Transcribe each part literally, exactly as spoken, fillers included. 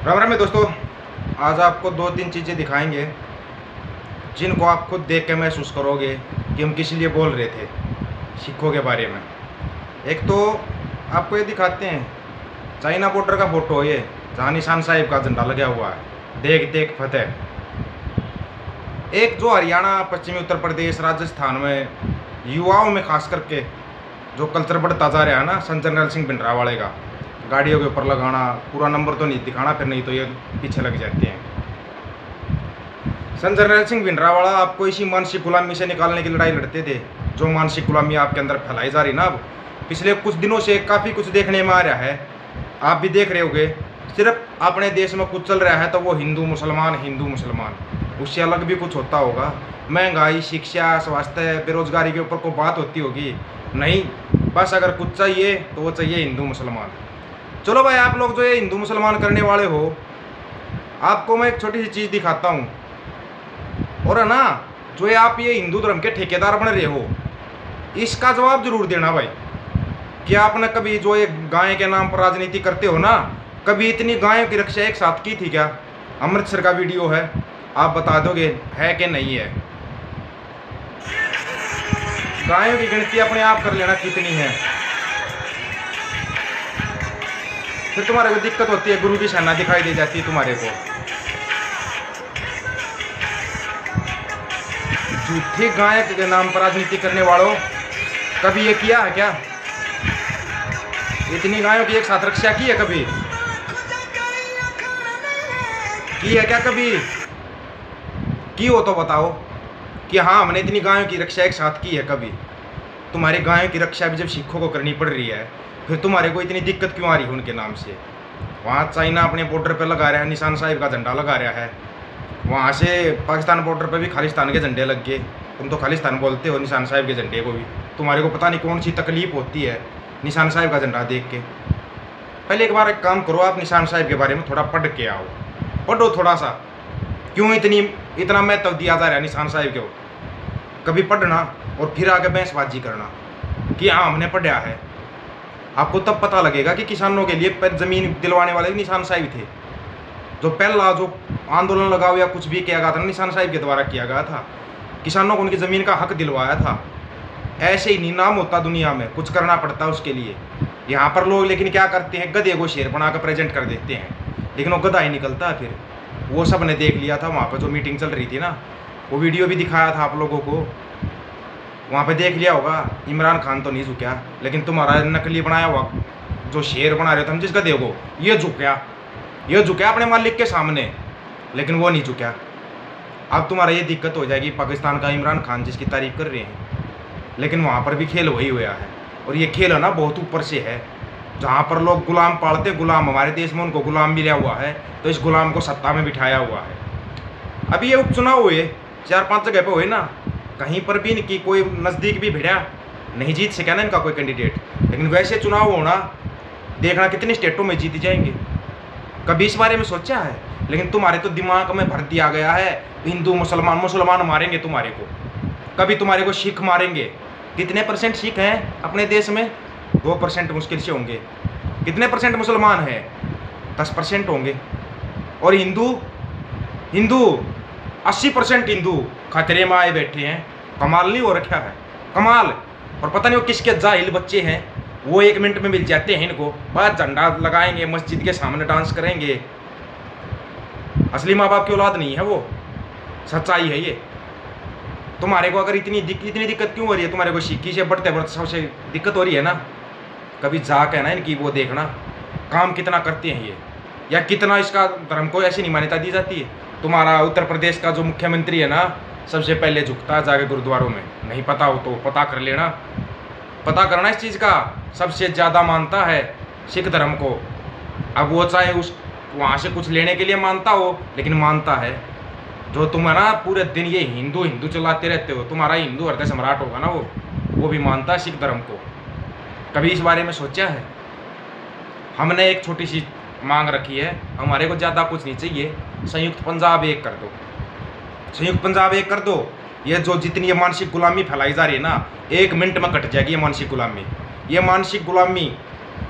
राम राम में दोस्तों, आज आपको दो तीन चीज़ें दिखाएंगे जिनको आप खुद देख के महसूस करोगे कि हम किस लिए बोल रहे थे सिखों के बारे में। एक तो आपको ये दिखाते हैं चाइना बॉर्डर का फोटो, ये जहाँ निशान साहिब का झंडा लगा हुआ है, देख देख फतेह। एक जो हरियाणा, पश्चिमी उत्तर प्रदेश, राजस्थान में युवाओं में खास करके जो कल्चर बढ़ता जा रहा है ना, संत जनरल सिंह भिंडरावाले का, गाड़ियों के ऊपर लगाना, पूरा नंबर तो नहीं दिखाना, फिर नहीं तो ये पीछे लग जाते हैं। संत जनरल सिंह भिंडरावाला आपको इसी मानसिक गुलामी से निकालने की लड़ाई लड़ते थे, जो मानसिक गुलामी आपके अंदर फैलाई जा रही ना। अब पिछले कुछ दिनों से काफ़ी कुछ देखने में आ रहा है, आप भी देख रहे होगे। सिर्फ अपने देश में कुछ चल रहा है तो वो हिंदू मुसलमान हिंदू मुसलमान, उससे अलग भी कुछ होता होगा। महंगाई, शिक्षा, स्वास्थ्य, बेरोजगारी के ऊपर कोई बात होती होगी? नहीं, बस अगर कुछ चाहिए तो वो चाहिए हिंदू मुसलमान। चलो भाई, आप लोग जो ये हिंदू मुसलमान करने वाले हो, आपको मैं एक छोटी सी चीज़ दिखाता हूँ। और है ना, जो ये आप ये हिंदू धर्म के ठेकेदार बन रहे हो, इसका जवाब जरूर देना भाई। कि आपने कभी जो ये गाय के नाम पर राजनीति करते हो ना, कभी इतनी गायों की रक्षा एक साथ की थी क्या? अमृतसर का वीडियो है, आप बता दोगे है कि नहीं है। गायों की गिनती अपने आप कर लेना कितनी है, फिर तुम्हारे को दिक्कत होती है, गुरु की सेना दिखाई दे जाती है तुम्हारे को। झूठी गाय के नाम पर राजनीति करने वालों, कभी ये किया है क्या? इतनी गायों की एक साथ रक्षा की है कभी? की है क्या कभी? की हो तो बताओ कि हाँ हमने इतनी गायों की रक्षा एक साथ की है कभी? तुम्हारी गायों की रक्षा भी जब सिखों को करनी पड़ रही है, फिर तुम्हारे को इतनी दिक्कत क्यों आ रही है उनके नाम से? वहाँ चाइना अपने बॉर्डर पे लगा रहा है, निशान साहिब का झंडा लगा रहा है, वहाँ से पाकिस्तान बॉर्डर पे भी खालिस्तान के झंडे लग गए। तुम तो खालिस्तान बोलते हो निशान साहिब के झंडे को भी। तुम्हारे को पता नहीं कौन सी तकलीफ होती है निशान साहिब का झंडा देख के। पहले एक बार एक काम करो, आप निशान साहिब के बारे में थोड़ा पढ़ के आओ, पढ़ो थोड़ा सा, क्यों इतनी इतना महत्व दिया जा रहा है निशान साहिब को। कभी पढ़ना और फिर आगे बहसबाजी करना कि हाँ हमने पढ़ा है। आपको तब पता लगेगा कि किसानों के लिए ज़मीन दिलवाने वाले भी निशान साहिब थे। जो पहला जो आंदोलन लगाओ या कुछ भी किया गया था, निशान साहिब के द्वारा किया गया था। किसानों को उनकी ज़मीन का हक दिलवाया था। ऐसे ही नहीं नाम होता दुनिया में, कुछ करना पड़ता है उसके लिए। यहाँ पर लोग लेकिन क्या करते हैं, गधे को शेर बना कर प्रेजेंट कर देते हैं, लेकिन वो गधा ही निकलता है फिर। वो सब ने देख लिया था वहाँ पर जो मीटिंग चल रही थी ना, वो वीडियो भी दिखाया था आप लोगों को, वहाँ पे देख लिया होगा। इमरान खान तो नहीं झुका, लेकिन तुम्हारा नकली बनाया हुआ जो शेर बना रहे थे हम जिस गधे को, ये झुका, ये झुका अपने मालिक के सामने, लेकिन वो नहीं झुका। अब तुम्हारा ये दिक्कत हो जाएगी, पाकिस्तान का इमरान खान जिसकी तारीफ कर रहे हैं, लेकिन वहाँ पर भी खेल वही हुआ है। और ये खेल है ना बहुत ऊपर से है, जहाँ पर लोग गुलाम पालते, गुलाम हमारे देश में उनको गुलाम मिला हुआ है, तो इस गुलाम को सत्ता में बिठाया हुआ है। अभी ये उपचुनाव हुए चार पांच जगह पे हुए ना, कहीं पर भी इनकी कोई नज़दीक भी भिड़ा नहीं जीत सका ना इनका कोई कैंडिडेट। लेकिन वैसे चुनाव होना, देखना कितनी स्टेटों में जीत जाएंगे। कभी इस बारे में सोचा है? लेकिन तुम्हारे तो दिमाग में भर दिया गया है हिंदू मुसलमान, मुसलमान मारेंगे तुम्हारे को, कभी तुम्हारे को सिख मारेंगे। कितने परसेंट सिख हैं अपने देश में? दो परसेंट मुश्किल से होंगे। कितने परसेंट मुसलमान हैं? दस परसेंट होंगे। और हिंदू हिंदू अस्सी परसेंट हिंदू खतरे में आए बैठे हैं। कमाल नहीं हो रखा है? कमाल। और पता नहीं वो किसके जाहिल बच्चे हैं, वो एक मिनट में मिल जाते हैं इनको, बस झंडा लगाएंगे, मस्जिद के सामने डांस करेंगे। असली माँ बाप की औलाद नहीं है वो, सच्चाई है ये। तुम्हारे को अगर इतनी दिक, इतनी दिक्कत क्यों हो रही है? तुम्हारे को सिक्की से बढ़ते बढ़ते सबसे दिक्कत हो रही है ना, कभी जाके है ना इनकी वो देखना काम कितना करते हैं ये, या कितना इसका धर्म को ऐसी नहीं मान्यता दी जाती है। तुम्हारा उत्तर प्रदेश का जो मुख्यमंत्री है ना, सबसे पहले झुकता है जाके गुरुद्वारों में। नहीं पता हो तो पता कर लेना, पता करना इस चीज़ का। सबसे ज़्यादा मानता है सिख धर्म को। अब वो चाहे उस वहाँ से कुछ लेने के लिए मानता हो, लेकिन मानता है। जो तुम है ना पूरे दिन ये हिंदू हिंदू चलाते रहते हो, तुम्हारा हिंदू हृदय सम्राट होगा ना वो वो भी मानता है सिख धर्म को। कभी इस बारे में सोचा है? हमने एक छोटी सी मांग रखी है, हमारे को ज़्यादा कुछ नहीं चाहिए, संयुक्त पंजाब एक कर दो, संयुक्त पंजाब एक कर दो। ये जो जितनी ये मानसिक गुलामी फैलाई जा रही है ना, एक मिनट में कट जाएगी ये मानसिक गुलामी। ये मानसिक गुलामी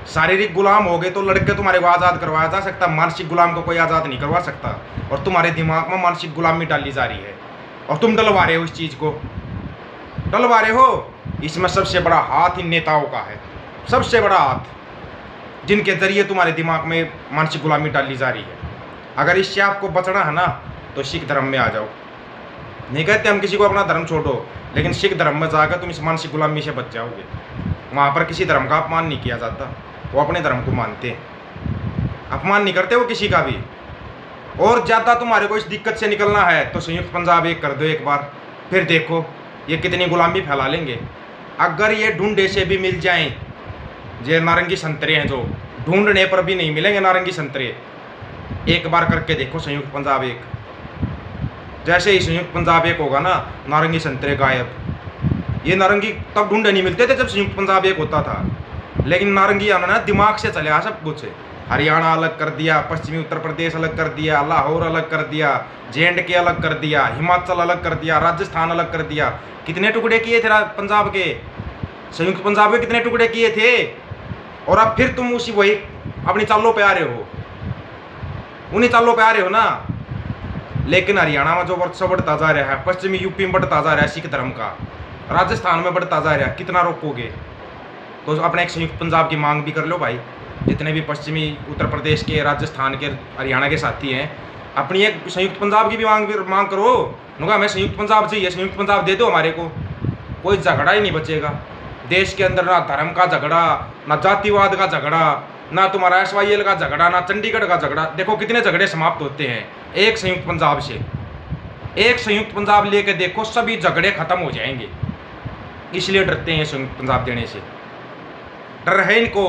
शारीरिक गुलाम हो गए तो लड़के तुम्हारे को आज़ाद करवाया जा सकता, मानसिक गुलाम को कोई आज़ाद नहीं करवा सकता। और तुम्हारे दिमाग में मानसिक गुलामी डाली जा रही है और तुम डलवा रहे हो, इस चीज़ को डलवा रहे हो। इसमें सबसे बड़ा हाथ इन नेताओं का है, सबसे बड़ा हाथ, जिनके जरिए तुम्हारे दिमाग में मानसिक गुलामी डाली जा रही है। अगर इससे आपको बचना है ना तो सिख धर्म में आ जाओ। नहीं कहते हम किसी को अपना धर्म छोड़ो, लेकिन सिख धर्म में जाकर तुम इस मानसिक गुलामी से बच जाओगे। वहाँ पर किसी धर्म का अपमान नहीं किया जाता, वो अपने धर्म को मानते हैं, अपमान नहीं करते वो किसी का भी। और ज़्यादा तुम्हारे को इस दिक्कत से निकलना है तो संयुक्त पंजाब एक कर दो एक बार, फिर देखो ये कितनी गुलामी फैला लेंगे। अगर ये ढूंढे से भी मिल जाएं, ये नारंगी संतरे हैं जो ढूंढने पर भी नहीं मिलेंगे नारंगी संतरे, एक बार करके देखो संयुक्त पंजाब एक। जैसे ही संयुक्त पंजाब एक होगा ना, नारंगी संतरे गायब। ये नारंगी तब ढूंढे नहीं मिलते थे जब संयुक्त पंजाब एक होता था, लेकिन नारंगी आना ना दिमाग से चले आ सब कुछ। हरियाणा अलग कर दिया, पश्चिमी उत्तर प्रदेश अलग कर दिया, लाहौर अलग कर दिया, जे एंड के अलग कर दिया, हिमाचल अलग कर दिया, राजस्थान अलग कर दिया। कितने टुकड़े किए थे पंजाब के, संयुक्त पंजाब के कितने टुकड़े किए थे। और अब फिर तुम उसी वही अपनी चालों पे आ रहे हो, उन्हीं चालों पे आ रहे हो ना। लेकिन हरियाणा में जो वर्चस्व बढ़ता जा रहा है, पश्चिमी यूपी में बढ़ता जा रहा है सिख धर्म का, राजस्थान में बढ़ता जा रहा है, कितना रोकोगे। तो अपने एक संयुक्त पंजाब की मांग भी कर लो भाई। जितने भी पश्चिमी उत्तर प्रदेश के, राजस्थान के, हरियाणा के साथी हैं, अपनी एक संयुक्त पंजाब की भी मांग भी मांग करो। उनका हमें संयुक्त पंजाब चाहिए, संयुक्त पंजाब दे दो हमारे को, कोई झगड़ा ही नहीं बचेगा देश के अंदर। ना धर्म का झगड़ा, ना जातिवाद का झगड़ा, ना तुम्हारा एस वाई एल का झगड़ा, ना चंडीगढ़ का झगड़ा। देखो कितने झगड़े समाप्त होते हैं एक संयुक्त पंजाब से। एक संयुक्त पंजाब लेके देखो, सभी झगड़े खत्म हो जाएंगे। इसलिए डरते हैं संयुक्त पंजाब देने से, डर है इनको।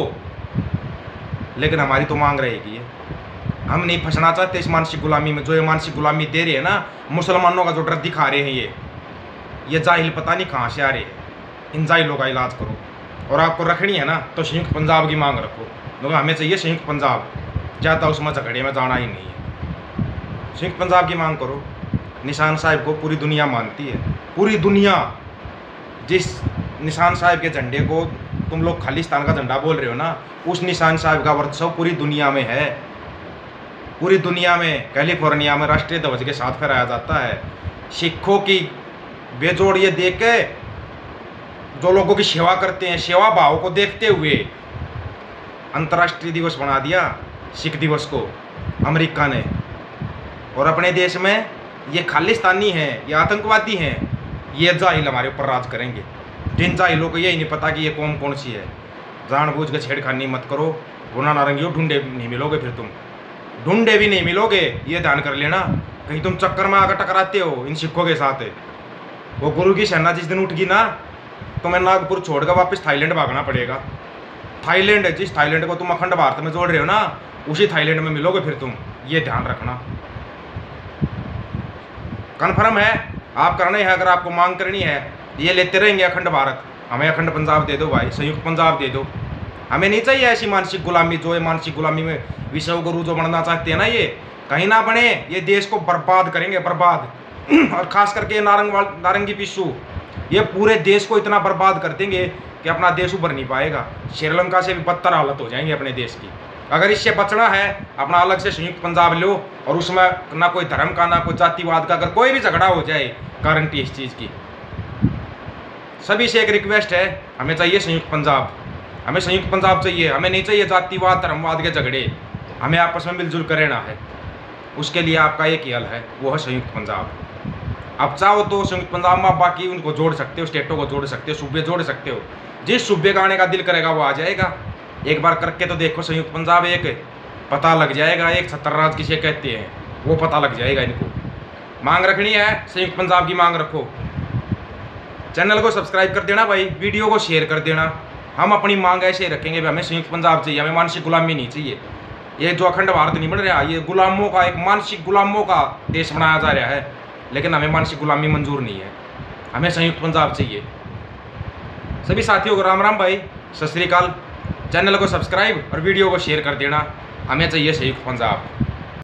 लेकिन हमारी तो मांग रहेगी, हम नहीं फंसना चाहते इस मानसिक गुलामी में। जो ये मानसिक गुलामी दे रहे हैं ना, मुसलमानों का जो डर दिखा रहे हैं ये ये जाहिल पता नहीं कहाँ से आ रहे हैं। इन जाहिलों का इलाज करो। और आपको रखनी है ना तो संयुक्त पंजाब की मांग रखो, क्योंकि हमें चाहिए संयुक्त पंजाब, ज़्यादा उसमें झगड़े में जाना ही नहीं है। संयुक्त पंजाब की मांग करो। निशान साहिब को पूरी दुनिया मानती है, पूरी दुनिया। जिस निशान साहिब के झंडे को तुम लोग खालिस्तान का झंडा बोल रहे हो ना, उस निशान साहिब का वर्चस्व पूरी दुनिया में है। पूरी दुनिया में कैलिफोर्निया में राष्ट्रीय ध्वज के साथ फहराया जाता है। सिखों की बेजोड़ ये देख के, जो लोगों की सेवा करते हैं, सेवा भाव को देखते हुए अंतर्राष्ट्रीय दिवस बना दिया सिख दिवस को अमेरिका ने। और अपने देश में ये खालिस्तानी हैं, ये आतंकवादी हैं, ये जाहिल हमारे ऊपर राज करेंगे। जिन जाहिलों को यही नहीं पता कि ये कौम कौन सी है। जानबूझ के छेड़खानी मत करो, वरना नारंगियों ढूंढे नहीं मिलोगे, फिर तुम ढूंढे भी नहीं मिलोगे, ये ध्यान कर लेना। कहीं तुम चक्कर में आकर टकराते हो इन सिखों के साथ। वो गुरु की सेना जिस दिन उठगी ना, तुम्हें नागपुर छोड़कर वापस थाईलैंड भागना पड़ेगा। थाईलैंड, जिस थाईलैंड को तुम अखंड भारत में जोड़ रहे हो ना, उसी थाईलैंड में मिलोगे फिर तुम, ये ध्यान रखना। कन्फर्म है, आप करना ही है। अगर आपको मांग करनी है, ये लेते रहेंगे अखंड भारत, हमें अखंड पंजाब दे दो भाई, संयुक्त पंजाब दे दो। हमें नहीं चाहिए ऐसी मानसिक गुलामी। जो है मानसिक गुलामी में विश्व गुरु जो बनना चाहते हैं ना, ये कहीं ना बने, ये देश को बर्बाद करेंगे, बर्बाद। और खास करके नारंग नारंगी पिस्सू ये पूरे देश को इतना बर्बाद कर देंगे कि अपना देश उभर नहीं पाएगा। श्रीलंका से भी बदतर हालत हो जाएंगे अपने देश की। अगर इससे बचना है, अपना अलग से संयुक्त पंजाब लो, और उसमें ना कोई धर्म का, ना कोई जातिवाद का, अगर कोई भी झगड़ा हो जाए, गारंटी इस चीज़ की। सभी से एक रिक्वेस्ट है, हमें चाहिए संयुक्त पंजाब, हमें संयुक्त पंजाब चाहिए। हमें नहीं चाहिए जातिवाद, धर्मवाद के झगड़े, हमें आपस में मिलजुल कर रहना है। उसके लिए आपका एक ही हल है, वो है संयुक्त पंजाब। आप चाहो तो संयुक्त पंजाब में बाकी उनको जोड़ सकते हो, स्टेटों को जोड़ सकते हो, सूबे जोड़ सकते हो। जिस सूबे का आने का दिल करेगा वो आ जाएगा। एक बार करके तो देखो संयुक्त पंजाब एक, पता लग जाएगा एक छत्तर राज किसे कहते हैं, वो पता लग जाएगा इनको। मांग रखनी है, संयुक्त पंजाब की मांग रखो। चैनल को सब्सक्राइब कर देना भाई, वीडियो को शेयर कर देना। हम अपनी मांग ऐसे ही रखेंगे, हमें संयुक्त पंजाब चाहिए, हमें मानसिक गुलामी नहीं चाहिए। ये जो अखंड भारत नहीं बन रहा, ये गुलामों का, एक मानसिक गुलामों का देश बनाया जा रहा है। लेकिन हमें मानसिक गुलामी मंजूर नहीं है, हमें संयुक्त पंजाब चाहिए। सभी साथियों को राम राम भाई, सत श्री अकाल। चैनल को सब्सक्राइब और वीडियो को शेयर कर देना। हमें चाहिए संयुक्त पंजाब।